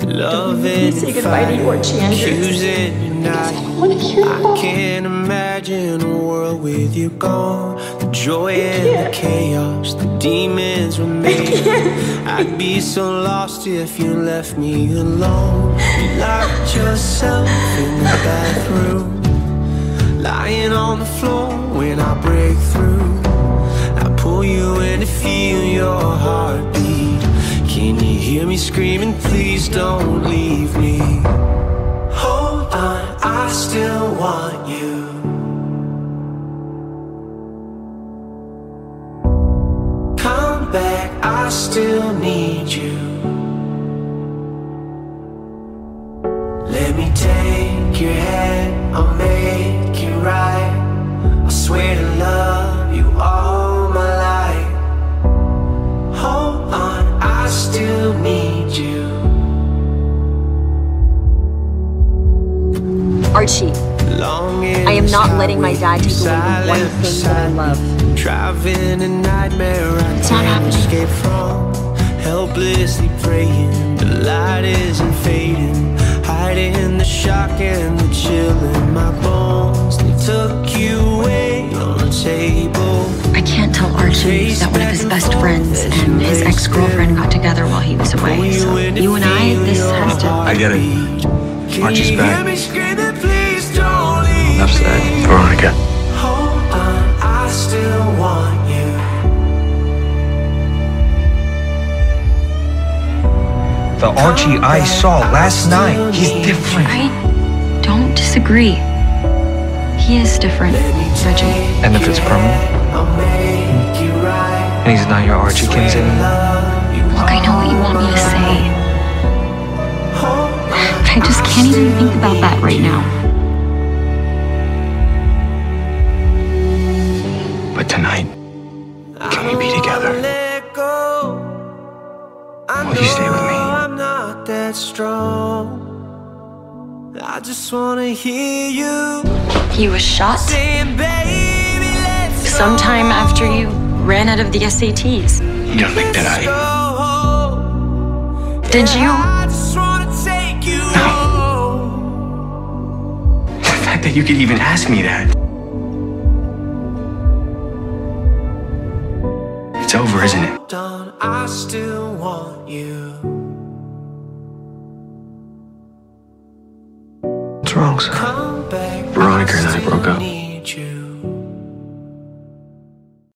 Don't you please say goodbye to you, Archie Andrews. I can't imagine a world with you gone. The joy and the chaos, the demons remain. I'd be so lost if you left me alone. You locked yourself in the bathroom, lying on the floor when I break through. I pull you in to feel your heartbeat. Can you hear me screaming, please don't leave me? Hold on, I still want you. Come back, I still need you. Let me take your hand, I'll make it right. I swear to love you all my life. Hold on, I still need you. Archie, I am not letting my dad take away the one thing that I love. Driving a nightmare I can't escape from. Helplessly praying, the light isn't fading. Hiding the shock and the chill in my bones. They took you away on the table. I can't tell Archie that one of his best friends and his ex-girlfriend got together while he was away. So you and I, this has to... I get it. Archie's back. Enough said. Veronica. Hold on, I still want you. The Archie I saw last night, he's different. I don't disagree. He is different, Reggie. And if it's permanent? And he's not your Archie Kins anymore? Look, I know what you want me to say. But I just can't even think about that right now. But tonight, can we be together? Will you stay with me? I'm not that strong. I just wanna hear you. He was shot sometime after you ran out of the SATs. You don't think that Did you? No. The fact that you could even ask me that. It's over, isn't it? I still want you. What's wrong, son?